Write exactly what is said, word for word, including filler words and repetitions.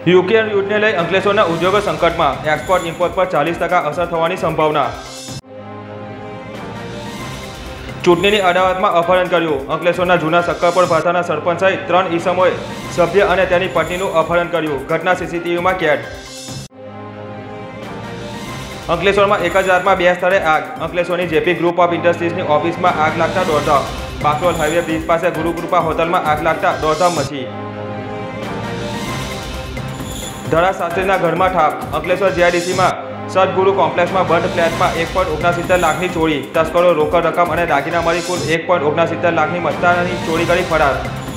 Ukraine યુદ્ધને લઈ અંકલેશ્વરના ઉદ્યોગો સંકટમાં, એક્સપોર્ટ ઇમ્પોર્ટ પર ચાલીસ ટકા અસર થવાની સંભાવના. ચૂંટણીની અદાવતમાં અપહરણ કર્યું. અંકલેશ્વરના જૂના સક્કરપર ભાતાના સરપંચ સહિત ત્રણ ઈસમોએ સભ્ય અને તેની પત્નીનું અપહરણ કર્યું. ઘટના સીસીટીવીમાં કેદ. અંકલેશ્વરમાં એક જ રાતમાં બે સ્થળે આગ. અંકલેશ્વરની જેપી ગ્રુપ ઓફ ઇન્ડસ્ટ્રીઝની ઓફિસમાં આગ લાગતા દોડધામ. બાકરોલ હાઈવે બ્રિજ પાસે ગુરુકૃપા હોટલમાં આગ લાગતા દોડધામ મચી. ધરાશાસ્ત્રીના ઘરમાં ઠાપ. અંકલેશ્વર જીઆઈડીસીમાં સદગુરુ કોમ્પ્લેક્સમાં બંધ ફ્લેટમાં એક પોઈન્ટ ઓગણસિત્તેર લાખની ચોરી. તસ્કરો રોકડ રકમ અને દાગીના મળી કુલ એક પોઈન્ટ ઓગણસિત્તેર લાખની મત્તાની ચોરી કરી ફરાર.